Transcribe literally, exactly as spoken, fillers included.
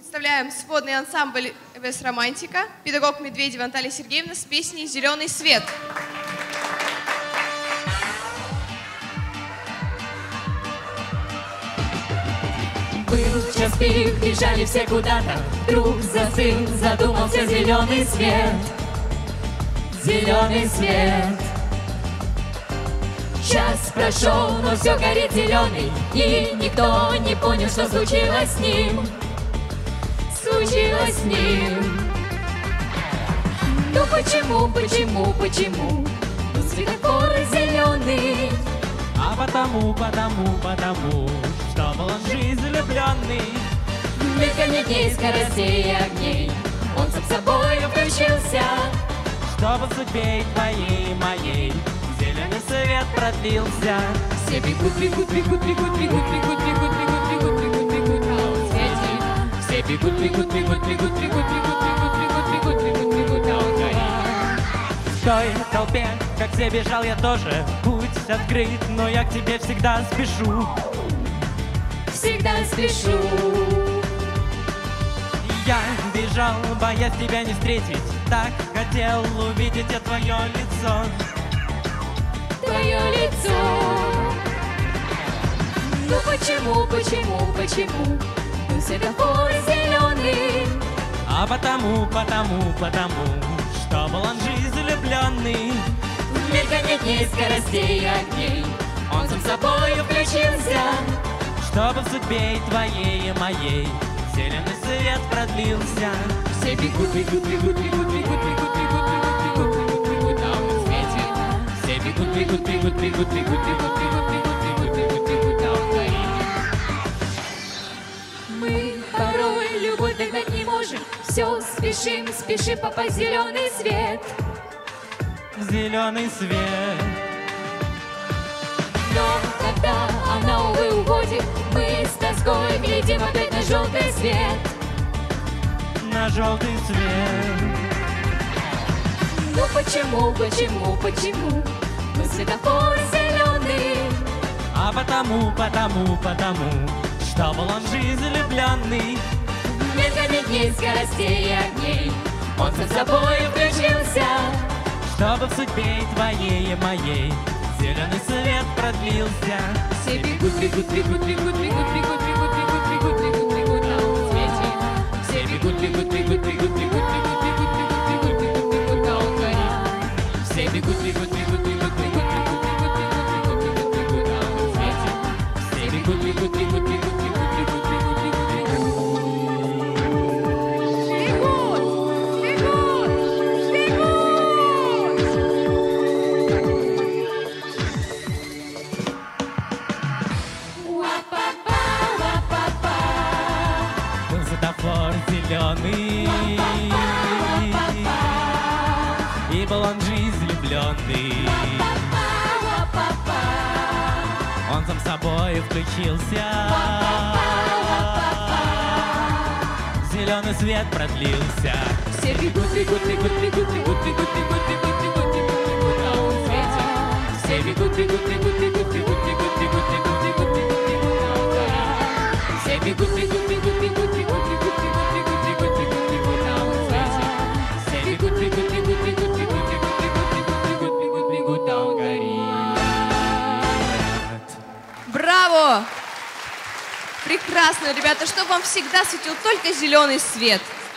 Представляем сводный ансамбль «Вес Романтика», педагог Медведева Наталья Сергеевна с песней «Зеленый свет». Был час пик, бежали все куда-то, вдруг застыл, задумался зеленый свет. Зеленый свет. Час прошел, но все горит зеленый, и никто не понял, что случилось с ним. Случилось с ним. Ну почему, почему, почему? Ну светофор зеленый. А потому, потому, потому, что был он жизнь влюбленный. В мельканье дней, скоростей и огней он сам собой включился. Чтобы в судьбе твоей и моей зеленый свет продлился. Все бегут, бегут, бегут, бегут, бегут, бегут, бегут, бегут, бегут, бегут, бегут, а он светит. Все бегут, бегут, бегут, бегут, бегут, бегут, бегут, бегут, бегут, бегут, бегут, а он горит. В той толпе, как все бежал я тоже, путь открыт, но я к тебе всегда спешу. Всегда спешу. Я бежал, боясь тебя не встретить, так хотел увидеть я твое лицо. Твое лицо. Ну почему, почему, почему? Ну светофор зеленый. А потому, потому, потому, что был он жизнь влюбленный. В мельканье дней, скоростей и огней он сам собой включился. Чтобы в судьбе и твоей и моей зеленый свет продлился. Все бегут, бегут, бегут, бегут, бегут, бегут, бегут, бегут, бегут, бегут, а он светит. Все бегут, бегут, бегут, бегут, бегут, бегут, бегут, бегут, бегут, бегут, бегут, а он горит. Мы порой любовь догнать не можем. Все спешим, спешим попасть в зеленый свет. Зеленый свет. Но когда она, увы, уходит, мы с тоской глядим опять на желтый свет. На желтый свет. Ну почему, почему, почему? Ну светофор зеленый. А потому, потому, потому, что был он жизнь влюбленный. В мельканье дней, скоростей и огней он сам собой включился. Чтобы в судьбе твоей и моей зеленый свет продлился. Все бегут, бегут, бегут, бегут, бегут, бегут, бегут, бегут, бегут, бегут, бегут, а он светит. Все бегут, бегут, бегут, бегут, бегут, бегут, бегут, бегут, бегут, бегут, бегут, а он горит. Все бегут, бегут, бегут, бегут, бегут, бегут, бегут, бегут, бегут, бегут, а он светит. Все бегут, бегут, бегут, бегут, бегут, бегут, бегут, бегут, бегут. Светофор зеленый, и был он жизнь влюбленный. Он сам собой включился. Зеленый свет продлился. Все бегут, бегут, бегут, бегут, бегут, бегут, бегут, бегут, бегут, бегут, бегут, а он светит. Все бегут, бегут, бегут, бегут, бегут, бегут, бегут, бегут, бегут, бегут, бегут, а он горит. Все бегут, бегут, бегут, бегут, бегут, бегут, бегут, бегут, бегут, бегут, бегут, а он светит. Все бегут, бегут, бегут, бегут, бегут, бегут, бегут, бегут, бегут, бегут, а он горит. Браво! Прекрасно, ребята, чтобы вам всегда светил только зеленый свет.